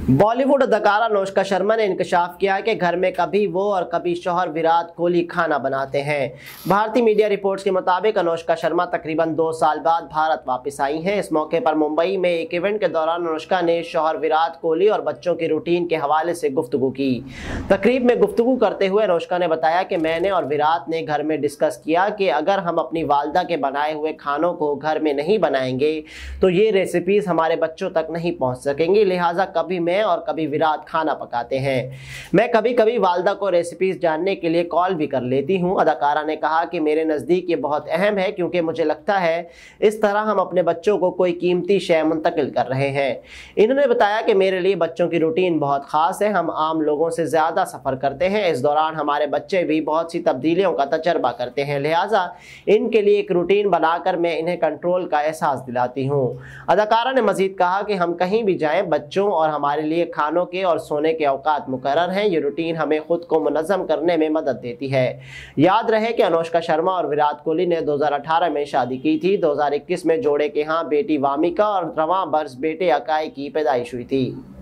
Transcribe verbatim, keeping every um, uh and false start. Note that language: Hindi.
बॉलीवुड अदाकारा अनुष्का शर्मा ने इंकशाफ किया है कि घर में कभी वो और कभी शौहर विराट कोहली खाना बनाते हैं। भारतीय मीडिया रिपोर्ट्स के मुताबिक अनुष्का शर्मा तकरीबन दो साल बाद भारत वापस आई हैं। इस मौके पर मुंबई में एक इवेंट के दौरान अनुष्का ने शौहर विराट कोहली और बच्चों की रूटीन के हवाले से गुफ्तगू की। तकरीब में गुफ्तगू करते हुए अनुष्का ने बताया कि मैंने और विराट ने घर में डिस्कस किया कि अगर हम अपनी वालदा के बनाए हुए खानों को घर में नहीं बनाएंगे तो ये रेसिपीज हमारे बच्चों तक नहीं पहुंच सकेंगी, लिहाजा कभी मैं और कभी विराट खाना पकाते हैं। मैं कभी कभी वालदा को रेसिपीज जानने के लिए कॉल भी कर लेती हूं। अदाकारा ने कहा कि मेरे नज़दीक ये बहुत अहम है क्योंकि मुझे लगता है इस तरह हम अपने बच्चों को कोई कीमती शय मुंतकिल कर रहे हैं। इन्होंने बताया कि मेरे लिए बच्चों की रूटीन बहुत खास है। हम आम लोगों से ज़्यादा सफ़र करते हैं। इस दौरान हमारे बच्चे भी बहुत सी तब्दीलियों का तजर्बा करते हैं, लिहाजा इनके लिए एक रूटीन बनाकर मैं इन्हें कंट्रोल का एहसास दिलाती हूँ। अदाकारा ने मजीद कहा कि हम कहीं भी जाएं, बच्चों और हमारे लिए खानों के और सोने के औकात मुकर्रर हैं। ये रूटीन हमें खुद को मुनज़्ज़म करने में मदद देती है। याद रहे कि अनुष्का शर्मा और विराट कोहली ने दो हज़ार अठारह में शादी की थी। दो हज़ार इक्कीस में जोड़े के यहाँ बेटी वामिका और रवां बरस बेटे अकाई की पैदाइश हुई थी।